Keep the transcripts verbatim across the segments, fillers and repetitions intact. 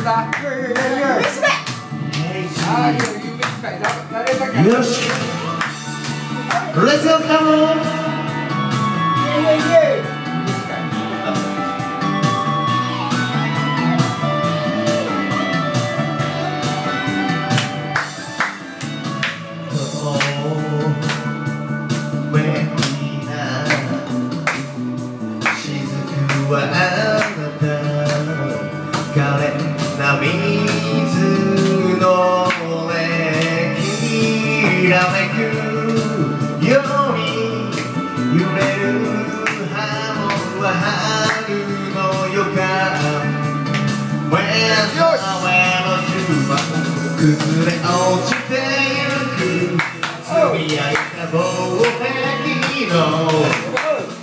よし、レッツゴーカモン。あなた可憐な水の上きらめくように揺れる波紋は春の予感 Whenの昼間崩れ落ちてゆく積み上げた防壁の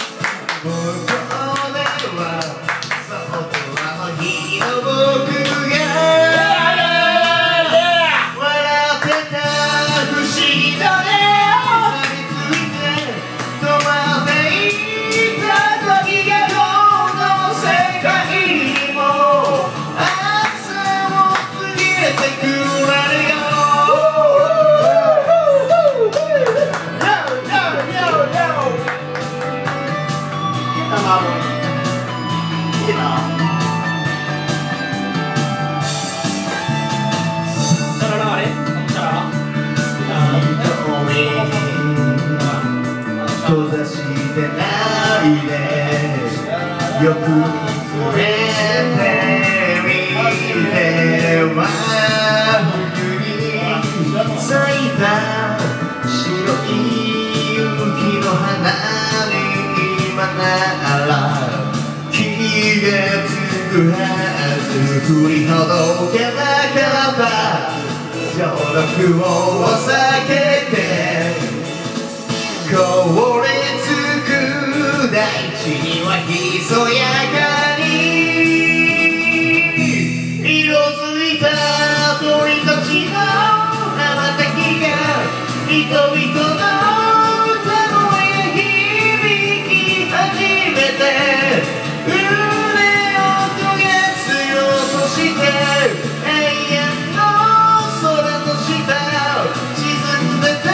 閉ざしてないでよく見つめてみては冬に咲いた白い雪の花に今なら気がつくはず振りほどけなかった消毒を避けて凍りつく大地にはひそやかに色づいた鳥たちの羽ばたきが人々の歌声へ響き始めて胸を焦がすよそして永遠の空の下沈んでた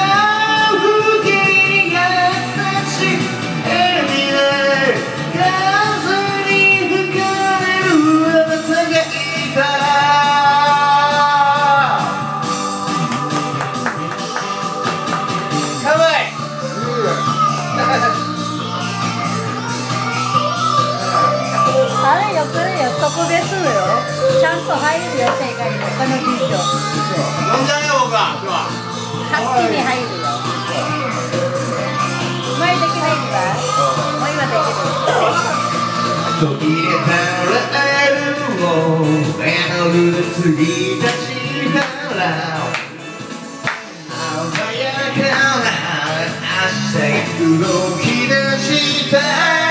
あれよ、これよ、特別よ。ちゃんと入るよ、正解にも、このビート。 飲んじゃうよ、僕は。今日は。 勝手に入るよ。前できないんだ。もう今できる。 途切れたライルをメドルで過ぎ出したら鮮やかな明日が動き出した